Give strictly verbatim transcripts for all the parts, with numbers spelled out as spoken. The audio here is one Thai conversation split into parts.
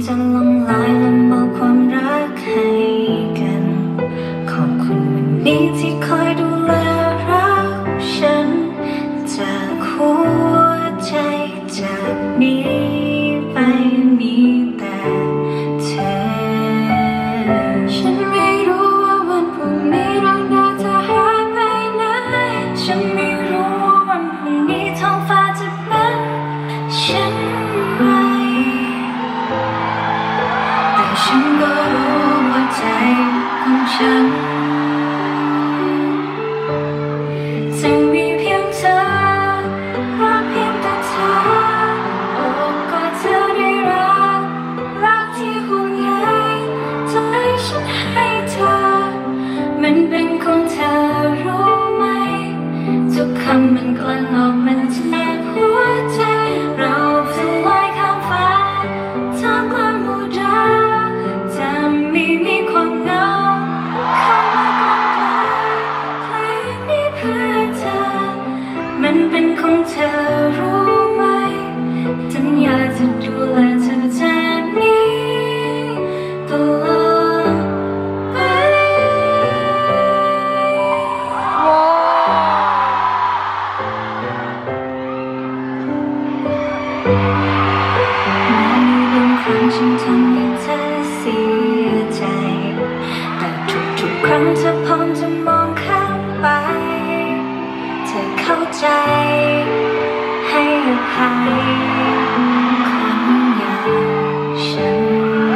จะลงลายและมอบความรักให้กันขอบคุณวันนี้ที่คอยดูแลรักฉันจากหัวใจจากนี้ไปมีแต่เธอฉันไม่รู้ว่าวันพรุ่งนี้เราน่าจะหายไปไหนฉันไม่รู้ว่าวันพรุ่งนี้ท้องฟ้าจะเป็นเช่นไรแต่ฉันก็รู้ว่าใจของฉันจะมีเพียงเธอรักเพียงแต่เธอโอ้ก็เธอได้รักรักที่ห่วงใยใจฉันให้เธอมันเป็นของเธอรู้ไหมทุกคำมันกลั่นออกมาจากหัวใจเราจะลอยข้ามฟ้าท่ามกลางหมู่ดาวจะไม่มีความเหงาเข้ามากลางเพลงนี้เพื่อเธอมันเป็นของเธอรู้ไหมฉันอยากจะดูแลเธอจากนี้ตลอดไปแม้มีบางครั้งฉันทำให้เธอเสียใจแต่ทุกๆครั้งเธอพร้อมจะมองข้ามไปเธอเข้าใจให้อภัยคนอย่างฉัน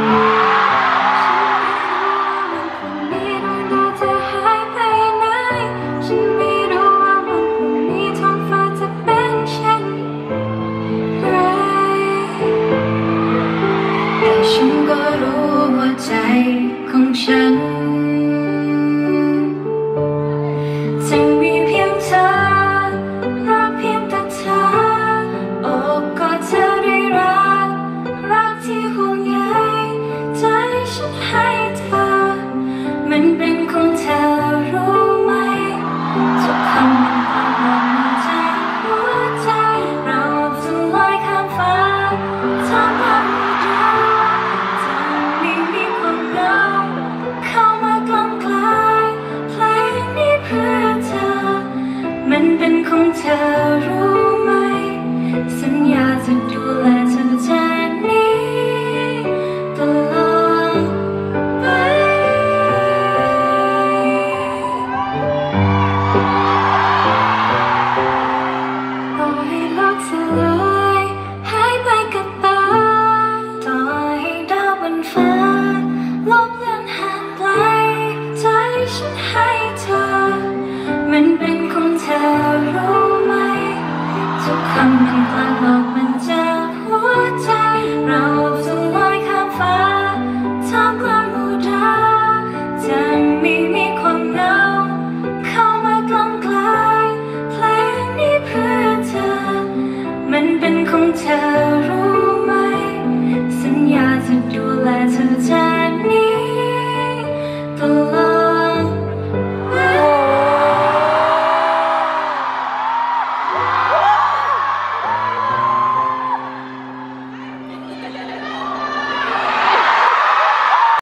ฉันไม่รู้ว่าวันพรุ่งนี้เราน่าจะหายไปไหนฉันไม่รู้ว่าวันพรุ่งนี้ท้องฟ้าจะเป็นเช่นไรแต่ฉันก็รู้ว่าใจของฉัน